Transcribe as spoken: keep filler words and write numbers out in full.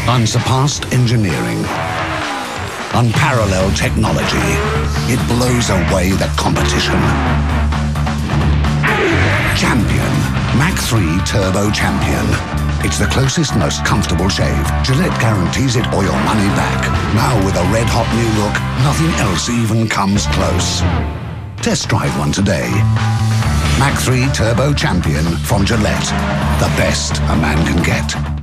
Unsurpassed engineering. Unparalleled technology. It blows away the competition. Champion. Mach three Turbo Champion. It's the closest, most comfortable shave. Gillette guarantees it or your money back. Now with a red-hot new look, nothing else even comes close. Test drive one today. Mach three Turbo Champion from Gillette. The best a man can get.